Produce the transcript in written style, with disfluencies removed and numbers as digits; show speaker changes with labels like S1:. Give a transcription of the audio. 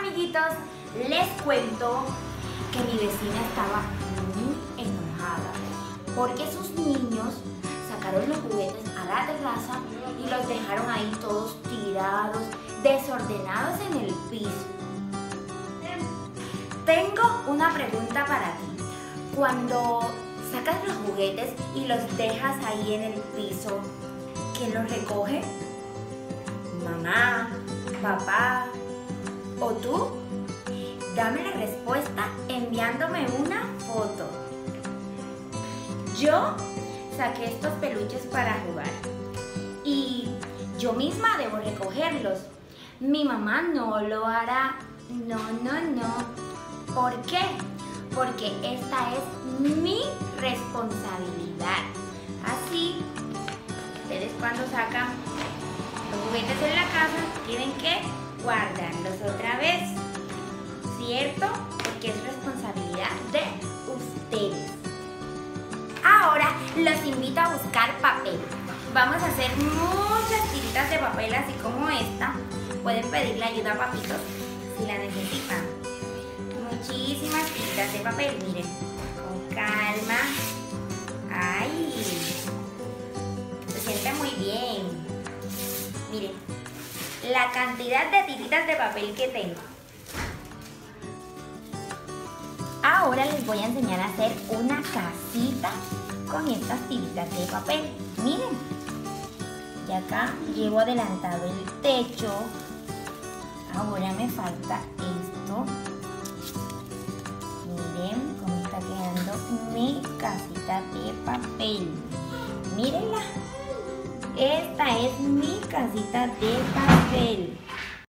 S1: amiguitos, les cuento que mi vecina estaba muy enojada porque sus niños sacaron los juguetes a la terraza y los dejaron ahí todos tirados, desordenados en el piso. Tengo una pregunta para ti. Cuando sacas los juguetes y los dejas ahí en el piso, ¿quién los recoge? ¿Mamá? ¿Papá? ¿O tú? Dame la respuesta enviándome una foto. Yo saqué estos peluches para jugar y yo misma debo recogerlos. Mi mamá no lo hará. No. ¿Por qué? Porque esta es mi responsabilidad. Así, ustedes cuando sacan los juguetes en la casa tienen que guardarlos otra vez, ¿cierto? Porque es responsabilidad de ustedes. Ahora los invito a buscar papel. Vamos a hacer muchas tiritas de papel así como esta. Pueden pedirle ayuda a papitos si la necesitan. Muchísimas tiritas de papel, miren, con calma. ¡Ay! Se siente muy bien. Miren, la cantidad de tiritas de papel que tengo. Ahora les voy a enseñar a hacer una casita con estas tiritas de papel. Miren, y acá llevo adelantado el techo. Ahora me falta esto. Miren cómo está quedando mi casita de papel. Mírenla. Esta es mi casita de papel.